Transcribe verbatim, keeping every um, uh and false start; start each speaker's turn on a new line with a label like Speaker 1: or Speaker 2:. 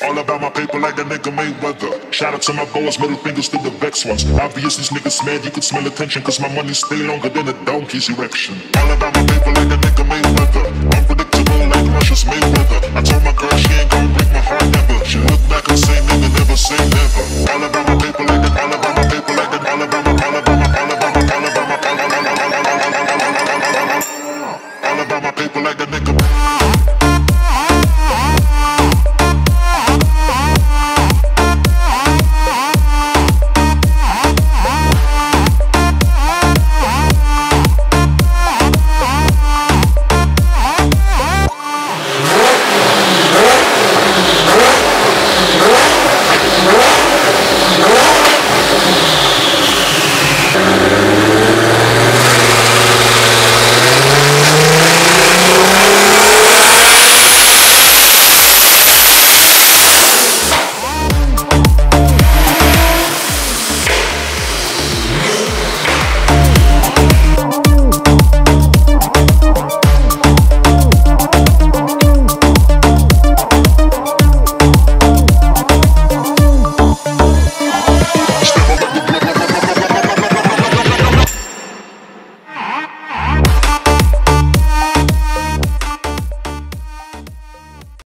Speaker 1: All about my paper like a nigga Mayweather. Shout out to my boys, middle fingers to the vex ones. Obvious these niggas mad, you could smell attention, cause my money stay longer than a donkey's erection. All about my paper like a nigga Mayweather. Unpredictable like Russia's Mayweather. I told my girl she ain't gon' break my heart never. She look back and say nigga, never say never. All about my paper like a, all about my paper like a, all about my